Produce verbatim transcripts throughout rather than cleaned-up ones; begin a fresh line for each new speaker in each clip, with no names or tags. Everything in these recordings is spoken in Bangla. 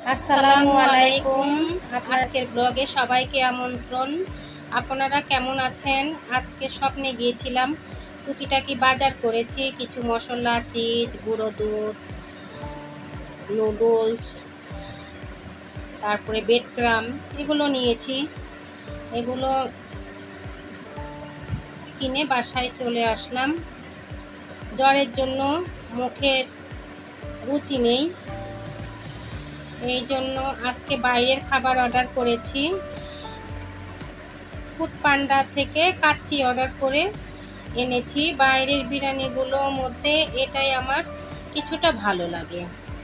আসসালামু আলাইকুম। আজকের ব্লগে সবাইকে আমন্ত্রণ। আপনারা কেমন আছেন? আজকে স্বপ্নে গিয়েছিলাম, টুকিটাকি বাজার করেছি, কিছু মশলা, চিজ, গুঁড়ো দুধ, নুডলস, তারপরে ব্রেড ক্রাম, এগুলো নিয়েছি। এগুলো কিনে বাসায় চলে আসলাম। জ্বরের জন্য মুখে রুচি নেই, এই জন্য আজকে বাইরের খাবার অর্ডার করেছি। ফুড পান্ডা থেকে কাচ্চি অর্ডার করে এনেছি। বাইরের বিরিয়ানিগুলোর মধ্যে এটাই আমার কিছুটা ভালো লাগে,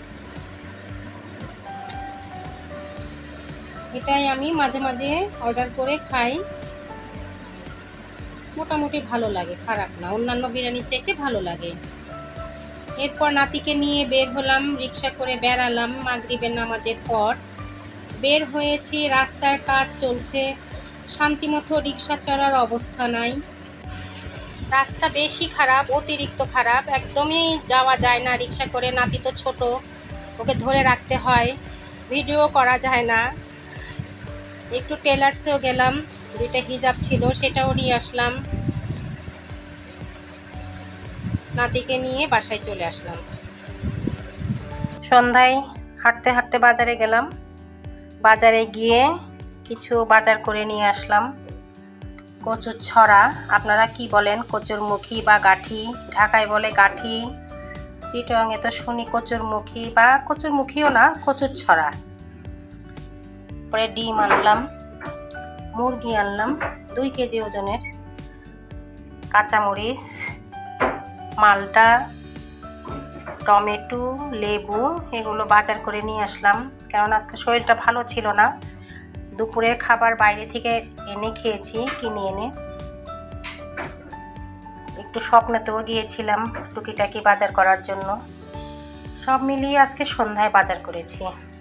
এটাই আমি মাঝে মাঝে অর্ডার করে খাই। মোটামুটি ভালো লাগে, খারাপ না, অন্যান্য বিরিয়ানির চাইতে ভালো লাগে। এরপর নাতিকে নিয়ে বের হলাম, রিক্সা করে বেড়ালাম। মাগরিবের নামাজের পর বের হয়েছি, রাস্তার কাজ চলছে, শান্তিমতো রিক্সা চড়ার অবস্থা নাই। রাস্তা বেশি খারাপ, অতিরিক্ত খারাপ, একদমই যাওয়া যায় না রিক্সা করে। নাতি তো ছোট, ওকে ধরে রাখতে হয়, ভিডিও করা যায় না। একটু টেলার্সেও গেলাম, দুইটা হিজাব ছিল সেটাও নিয়ে আসলাম। নাতিকে নিয়ে বাসায় চলে আসলাম। সন্ধ্যায় হাঁটতে হাঁটতে বাজারে গেলাম। বাজারে গিয়ে কিছু বাজার করে নিয়ে আসলাম। কচুর ছড়া, আপনারা কি বলেন? কচুরমুখী বা গাঠি, ঢাকায় বলে গাঠি, চিটংয়ে তো শুনি কচুরমুখী, বা কচুরমুখীও না, কচুর ছড়া। পরে ডিম আনলাম, মুরগি আনলাম দুই কেজি ওজনের, কাঁচামরিচ, মালটা, টমেটো, লেবু, এগুলো বাজার করে নিয়ে আসলাম। কারণ আজকে শরীরটা ভালো ছিল না, দুপুরের খাবার বাইরে থেকে এনে খেয়েছি, কিনে এনে। একটু স্বপ্নেতেও গিয়েছিলাম টুকিটাকি বাজার করার জন্য। সব মিলিয়ে আজকে সন্ধ্যায় বাজার করেছি।